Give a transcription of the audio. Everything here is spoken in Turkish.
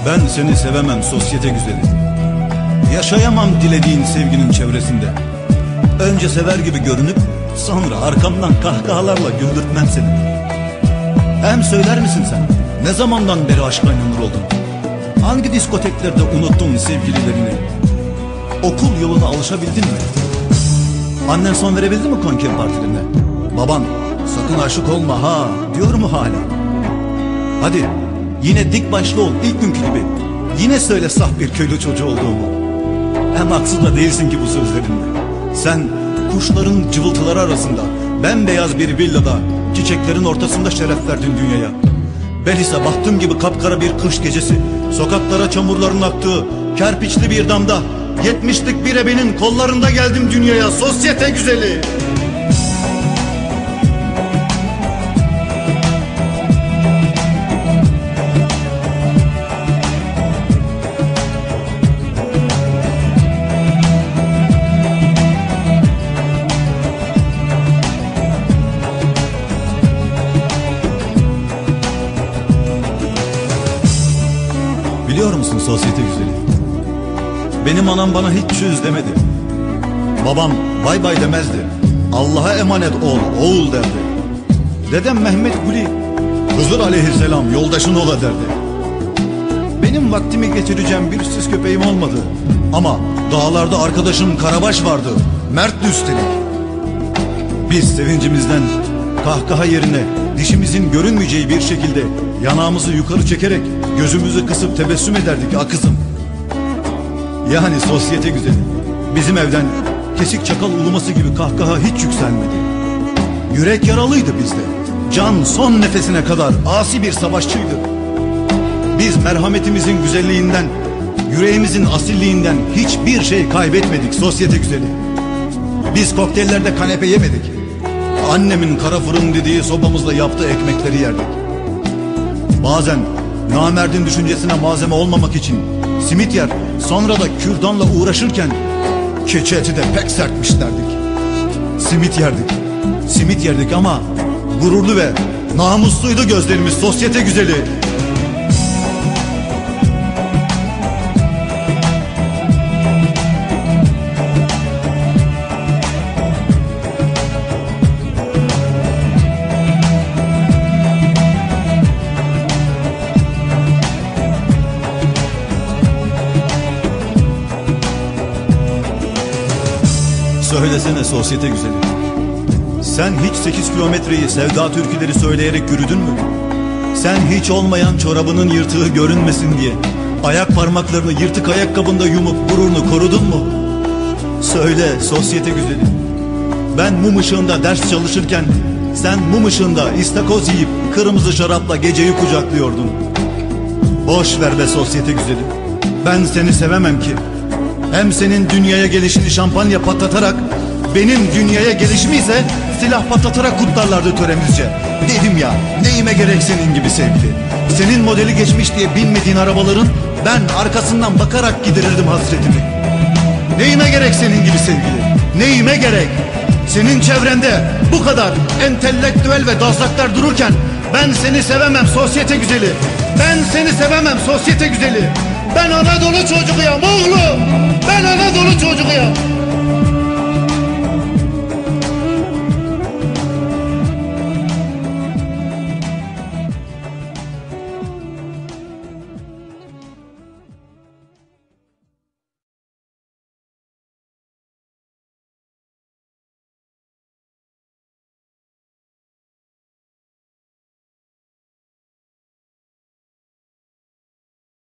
Ben seni sevemem sosyete güzeli. Yaşayamam dilediğin sevginin çevresinde. Önce sever gibi görünüp sonra arkamdan kahkahalarla güldürtmem seni. Hem söyler misin sen, ne zamandan beri aşka inanır oldun? Hangi diskoteklerde unuttun sevgililerini? Okul yoluna alışabildin mi? Annen son verebildi mi konker partilerine? Baban sakın aşık olma ha diyor mu hala? Hadi yine dik başlı ol ilk günkü gibi. Yine söyle saf bir köylü çocuğu olduğumu. Hem haksız da değilsin ki bu sözlerinde. Sen kuşların cıvıltıları arasında bembeyaz bir villada çiçeklerin ortasında şeref verdin dünyaya. Ben ise bahtım gibi kapkara bir kış gecesi, sokaklara çamurların aktığı kerpiçli bir damda 70'lik bir ebenin kollarında geldim dünyaya sosyete güzeli. Biliyor musun sosyete güzeli? Benim anam bana hiç çöz demedi. Babam bay bay demezdi. Allah'a emanet ol oğul derdi. Dedem Mehmet Guli Hızır aleyhisselam yoldaşın ola derdi. Benim vaktimi geçireceğim bir süs köpeğim olmadı. Ama dağlarda arkadaşım Karabaş vardı. Mert'ti üstelik. Biz sevincimizden kahkaha yerine dişimizin görünmeyeceği bir şekilde yanağımızı yukarı çekerek gözümüzü kısıp tebessüm ederdik ha kızım. Yani sosyete güzeli. Bizim evden kesik çakal uluması gibi kahkaha hiç yükselmedi. Yürek yaralıydı bizde. Can son nefesine kadar asi bir savaşçıydı. Biz merhametimizin güzelliğinden, yüreğimizin asilliğinden hiçbir şey kaybetmedik sosyete güzeli. Biz kokteyllerde kanepe yemedik. Annemin kara fırın dediği sobamızda yaptığı ekmekleri yerdik. Bazen namerdin düşüncesine malzeme olmamak için simit yer, sonra da kürdanla uğraşırken keçi eti de pek sertmiş derdik. Simit yerdik ama gururlu ve namusluydu gözlerimiz sosyete güzeli. Söylesene sosyete güzeli. Sen hiç 8 kilometreyi sevda türküleri söyleyerek yürüdün mü? Sen hiç olmayan çorabının yırtığı görünmesin diye ayak parmaklarını yırtık ayakkabında yumup gururunu korudun mu? Söyle sosyete güzeli. Ben mum ışığında ders çalışırken sen mum ışığında istakoz yiyip kırmızı şarapla geceyi kucaklıyordun. Boş ver be sosyete güzeli. Ben seni sevemem ki. Hem senin dünyaya gelişini şampanya patlatarak, benim dünyaya gelişimi ise silah patlatarak kutlarlardı töremizce. Dedim ya, neyime gerek senin gibi sevgili. Senin modeli geçmiş diye bilmediğin arabaların ben arkasından bakarak giderirdim hasretimi. Neyime gerek senin gibi sevgili, neyime gerek? Senin çevrende bu kadar entelektüel ve dazlaklar dururken ben seni sevemem sosyete güzeli. Ben seni sevemem sosyete güzeli. Ben Anadolu çocuğuyum oğlum. Ben Anadolu çocuğuyum.